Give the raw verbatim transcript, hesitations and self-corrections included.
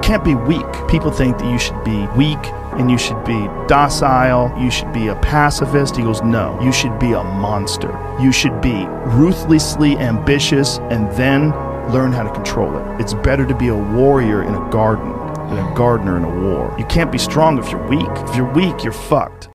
can't be weak. People think that you should be weak and you should be docile, you should be a pacifist. He goes, no, you should be a monster. You should be ruthlessly ambitious and then learn how to control it. It's better to be a warrior in a garden than a gardener in a war. You can't be strong if you're weak. If you're weak, you're fucked.